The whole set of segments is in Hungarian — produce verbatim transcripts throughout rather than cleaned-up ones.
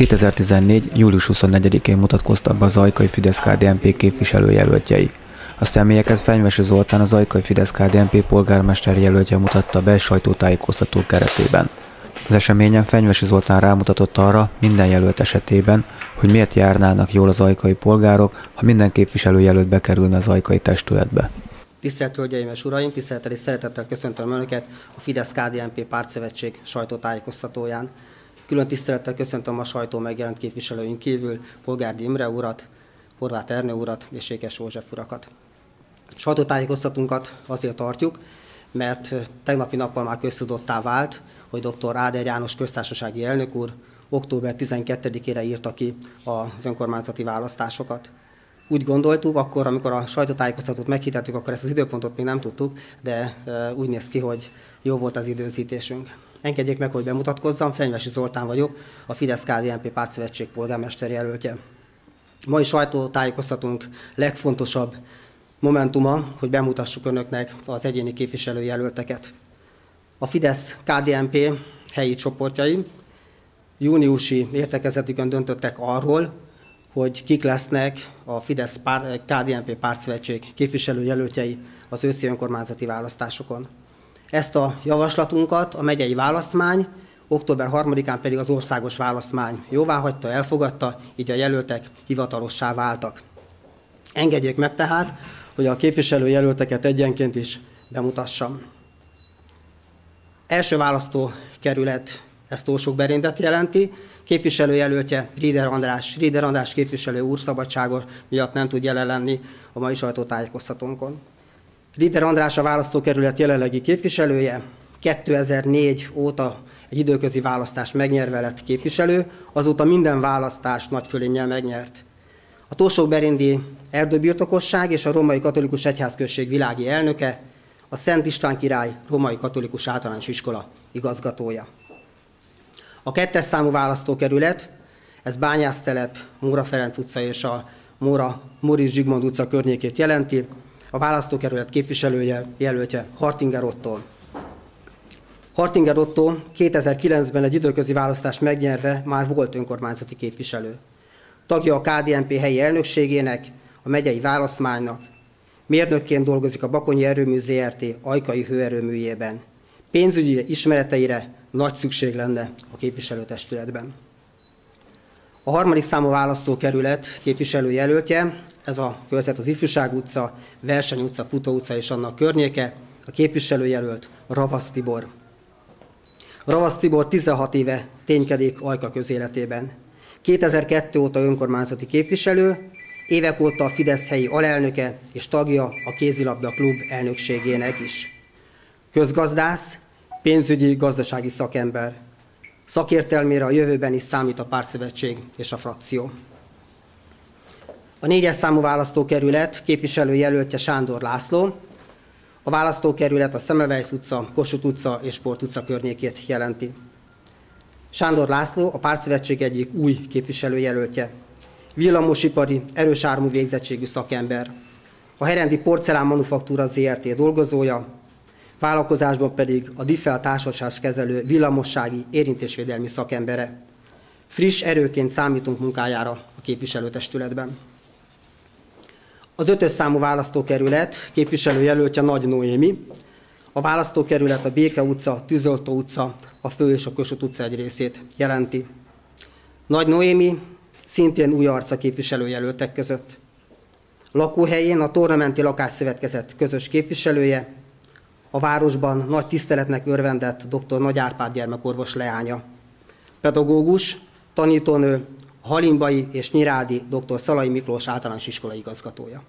kétezer-tizennégy. július huszonnegyedikén mutatkoztak be a Zajkai Fidesz-ká dé en pé képviselőjelöltjei. A személyeket Fenyvesi Zoltán, a Zajkai Fidesz-ká dé en pé polgármester jelöltje mutatta be sajtótájékoztató keretében. Az eseményen Fenyvesi Zoltán rámutatott arra minden jelölt esetében, hogy miért járnának jól a zajkai polgárok, ha minden képviselőjelölt bekerülne a zajkai testületbe. Tisztelt Hölgyeim és Uraim, tisztelettel és szeretettel köszöntöm Önöket a Fidesz-ká dé en pé pártszövetség sajtótájékoztatóján. Külön tisztelettel köszöntöm a sajtó megjelent képviselőink kívül Polgárdi Imre urat, Horváth Ernő urat és Ékes József urakat. Sajtótájékoztatunkat azért tartjuk, mert tegnapi nappal már köztudottá vált, hogy dr. Áder János köztársasági elnök úr október tizenkettedikére írta ki az önkormányzati választásokat. Úgy gondoltuk, akkor, amikor a sajtótájékoztatót meghirdették, akkor ezt az időpontot még nem tudtuk, de úgy néz ki, hogy jó volt az időzítésünk. Engedjék meg, hogy bemutatkozzam, Fenyvesi Zoltán vagyok, a Fidesz-ká dé en pé pártszövetség polgármester jelöltje. Mai sajtótájékoztatónk legfontosabb momentuma, hogy bemutassuk Önöknek az egyéni képviselőjelölteket. A Fidesz-ká dé en pé helyi csoportjai júniusi értekezletükön döntöttek arról, hogy kik lesznek a Fidesz-ká dé en pé pártszövetség képviselőjelöltjei az őszi önkormányzati választásokon. Ezt a javaslatunkat a megyei választmány, október harmadikán pedig az országos választmány jóváhagyta, elfogadta, így a jelöltek hivatalossá váltak. Engedjék meg tehát, hogy a képviselőjelölteket egyenként is bemutassam. Első választókerület, ez Tórsok-Beréndet jelenti, képviselőjelöltje Rieder András. Rieder András képviselő úr szabadsága miatt nem tud jelen lenni a mai sajtótájékoztatónkon. Rieder András a választókerület jelenlegi képviselője, kétezer-négy óta egy időközi választást megnyerve lett képviselő, azóta minden választást nagy fölénnyel megnyert. A Tórsok-Beréndi erdőbirtokosság és a Római Katolikus Egyházközség világi elnöke, a Szent István király Római Katolikus Általános Iskola igazgatója. A kettes számú választókerület, ez Bányásztelep, Móra Ferenc utca és a Móra Móricz Zsigmond utca környékét jelenti. A választókerület képviselője jelöltje Hartinger Ottó. Hartinger Ottó kétezer-kilencben egy időközi választást megnyerve már volt önkormányzati képviselő. Tagja a ká dé en pé helyi elnökségének, a megyei választmánynak. Mérnökként dolgozik a Bakonyi Erőmű zé er té ajkai hőerőműjében. Pénzügyi ismereteire nagy szükség lenne a képviselőtestületben. A harmadik számú választókerület képviselőjelöltje, ez a körzet az Ifjúság utca, Verseny utca, Futó utca és annak környéke, a képviselőjelölt Ravasz Tibor. Ravasz Tibor tizenhat éve ténykedik Ajka közéletében. kétezer-kettő óta önkormányzati képviselő, évek óta a Fidesz helyi alelnöke és tagja a kézilabda klub elnökségének is. Közgazdász, pénzügyi, gazdasági szakember. Szakértelmére a jövőben is számít a pártszövetség és a frakció. A négyes számú választókerület képviselőjelöltje Sándor László. A választókerület a Semmelweis utca, Kossuth utca és Sport utca környékét jelenti. Sándor László a pártszövetség egyik új képviselőjelöltje. Villamosipari, erős áramú végzettségű szakember. A Herendi Porcelán Manufaktúra zé er té dolgozója, vállalkozásban pedig a Diffel társaság kezelő villamossági érintésvédelmi szakembere. Friss erőként számítunk munkájára a képviselőtestületben. Az ötös számú választókerület képviselőjelöltje Nagy Noémi. A választókerület a Béke utca, Tűzoltó utca, a Fő és a Kossuth utca egy részét jelenti. Nagy Noémi szintén új arca képviselőjelöltek között. Lakóhelyén a Tornamenti Lakásszövetkezet közös képviselője, a városban nagy tiszteletnek örvendett dr. Nagy Árpád gyermekorvos leánya. Pedagógus, tanítónő, a Halimbai és Nyirádi dr. Szalai Miklós általános iskola igazgatója.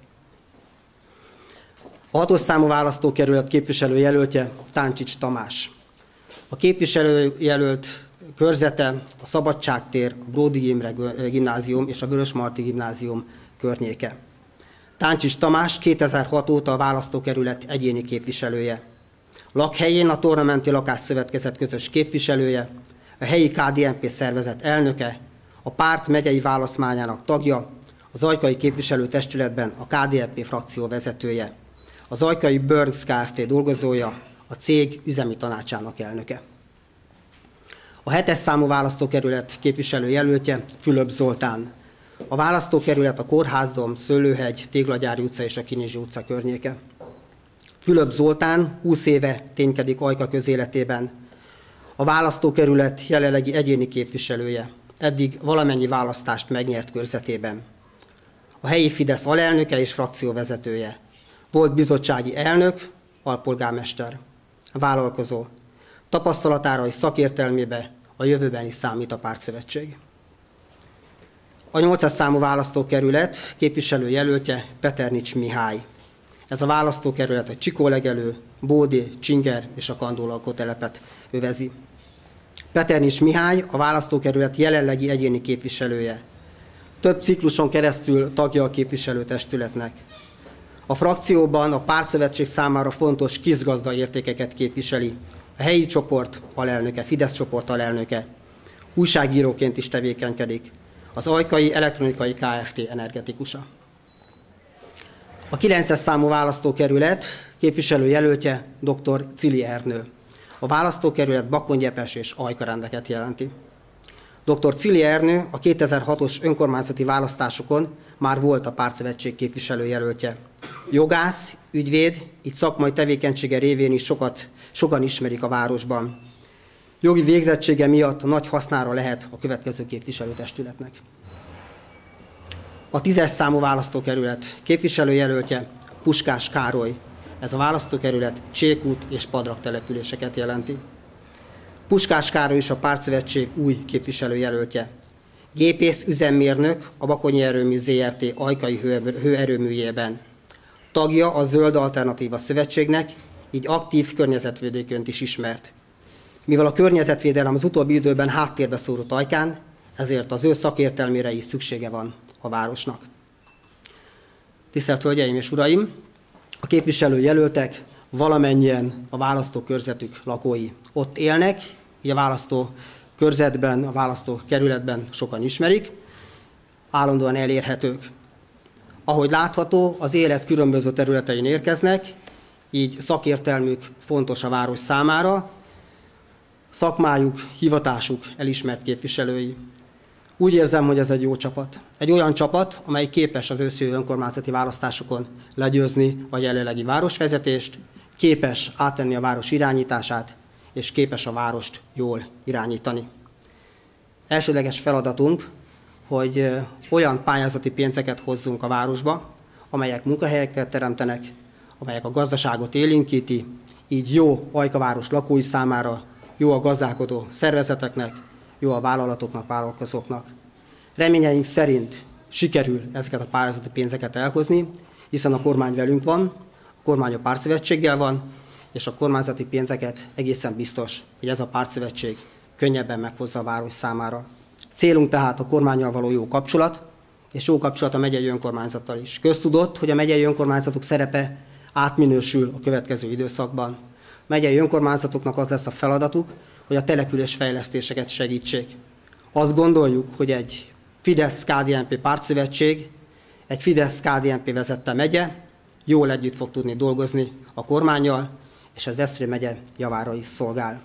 A hatos számú választókerület képviselőjelöltje Táncsics Tamás. A képviselőjelölt körzete a Szabadságtér, a Bródi Imre gimnázium és a Vörösmarty gimnázium környéke. Táncsics Tamás kétezer-hat óta a választókerület egyéni képviselője. Lakhelyén a Tornamenti Lakásszövetkezet közös képviselője, a helyi ká dé en pé szervezet elnöke, a párt megyei választmányának tagja, az ajkai képviselőtestületben a ká dé en pé frakció vezetője, az ajkai Burns Kft. Dolgozója, a cég üzemi tanácsának elnöke. A hetes számú választókerület képviselőjelöltje Fülöp Zoltán. A választókerület a Kórházdom, Szőlőhegy, Téglagyári utca és a Kinizsi utca környéke. Fülöp Zoltán húsz éve ténykedik Ajka közéletében. A választókerület jelenlegi egyéni képviselője. Eddig valamennyi választást megnyert körzetében. A helyi Fidesz alelnöke és frakcióvezetője. Volt bizottsági elnök, alpolgármester. Vállalkozó. Tapasztalatára és szakértelmébe a jövőben is számít a pártszövetség. A nyolcas számú választókerület képviselőjelöltje Peternics Mihály. Ez a választókerület a Csikólegelő, Bódé, Csinger és a Kandó lakótelepet övezi. Peternics Mihály a választókerület jelenlegi egyéni képviselője. Több cikluson keresztül tagja a képviselőtestületnek. A frakcióban a pártszövetség számára fontos kisgazda értékeket képviseli. A helyi csoport alelnöke, Fidesz csoport alelnöke. Újságíróként is tevékenykedik. Az Ajkai Elektronikai Kft. Energetikusa. A kilences számú választókerület képviselőjelöltje dr. Cili Ernő. A választókerület Bakonygyepes és Ajka rendeket jelenti. dr. Cili Ernő a kétezer-hatos önkormányzati választásokon már volt a pártszövetség képviselőjelöltje. Jogász, ügyvéd, így szakmai tevékenysége révén is sokat, sokan ismerik a városban. Jogi végzettsége miatt nagy hasznára lehet a következő képviselőtestületnek. A tízes számú választókerület képviselőjelöltje Puskás Károly. Ez a választókerület Csékút és Padrak településeket jelenti. Puskás Károly is a pártszövetség új képviselőjelöltje. Gépész üzemmérnök a Bakonyi Erőmű zé er té Ajkai hőerőműjében. Tagja a Zöld Alternatíva Szövetségnek, így aktív környezetvédőként is ismert. Mivel a környezetvédelem az utóbbi időben háttérbe szorult Ajkán, ezért az ő szakértelmére is szüksége van a városnak. Tisztelt Hölgyeim és Uraim! A képviselőjelöltek valamennyien a választókörzetük lakói. Ott élnek, így a választókörzetben, a választókerületben sokan ismerik, állandóan elérhetők. Ahogy látható, az élet különböző területein érkeznek, így szakértelmük fontos a város számára, szakmájuk, hivatásuk elismert képviselői. Úgy érzem, hogy ez egy jó csapat. Egy olyan csapat, amely képes az őszi önkormányzati választásokon legyőzni a jelenlegi városvezetést, képes áttenni a város irányítását, és képes a várost jól irányítani. Elsődleges feladatunk, hogy olyan pályázati pénzeket hozzunk a városba, amelyek munkahelyeket teremtenek, amelyek a gazdaságot élénkíti, így jó Ajka város lakói számára, jó a gazdálkodó szervezeteknek, jó a vállalatoknak, vállalkozóknak. Reményeink szerint sikerül ezeket a pályázati pénzeket elhozni, hiszen a kormány velünk van, a kormány a pártszövetséggel van, és a kormányzati pénzeket egészen biztos, hogy ez a pártszövetség könnyebben meghozza a város számára. Célunk tehát a kormánnyal való jó kapcsolat, és jó kapcsolat a megyei önkormányzattal is. Köztudott, hogy a megyei önkormányzatok szerepe átminősül a következő időszakban. A megyei önkormányzatoknak az lesz a feladatuk, hogy a településfejlesztéseket segítsék. Azt gondoljuk, hogy egy Fidesz-ká dé en pé pártszövetség, egy Fidesz-ká dé en pé vezette megye jól együtt fog tudni dolgozni a kormánnyal, és ez Veszprém megye javára is szolgál.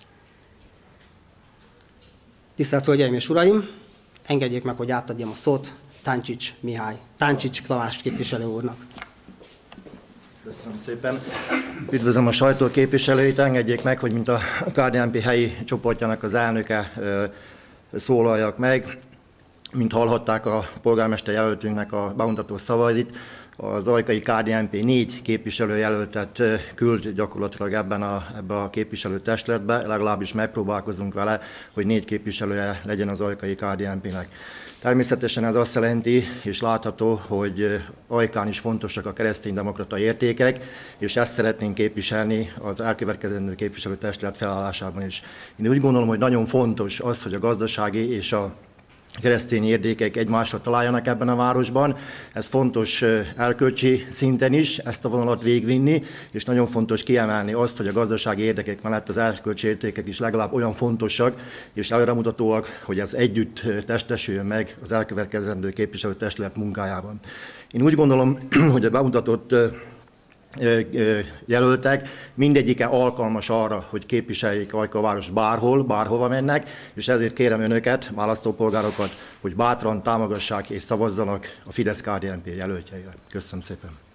Tisztelt Hölgyeim és Uraim, engedjék meg, hogy átadjam a szót Táncsics Mihály, Táncsics Tamás képviselő úrnak. Köszönöm szépen. Üdvözlöm a sajtó képviselőit, engedjék meg, hogy mint a ká dé en pé helyi csoportjának az elnöke szólaljak meg. Mint hallhatták a polgármester jelöltünknek a bemutató szavait, az ajkai ká dé en pé négy képviselőjelöltet küld gyakorlatilag ebben a, ebben a képviselőtestületbe, legalábbis megpróbálkozunk vele, hogy négy képviselője legyen az ajkai ká dé en pének. Természetesen ez azt jelenti, és látható, hogy Ajkán is fontosak a kereszténydemokrata értékek, és ezt szeretnénk képviselni az elkövetkezendő képviselőtestület felállásában is. Én úgy gondolom, hogy nagyon fontos az, hogy a gazdasági és a keresztény érdekek egymásra találjanak ebben a városban. Ez fontos erkölcsi szinten is ezt a vonalat végvinni, és nagyon fontos kiemelni azt, hogy a gazdasági érdekek mellett az erkölcsi értékek is legalább olyan fontosak és előremutatóak, hogy ez együtt testesüljön meg az elkövetkezendő képviselőtestület munkájában. Én úgy gondolom, hogy a bemutatott jelöltek, mindegyike alkalmas arra, hogy képviseljék Ajkaváros bárhol, bárhova mennek, és ezért kérem önöket, választópolgárokat, hogy bátran támogassák és szavazzanak a Fidesz-ká dé en pé jelöltjeire. Köszönöm szépen!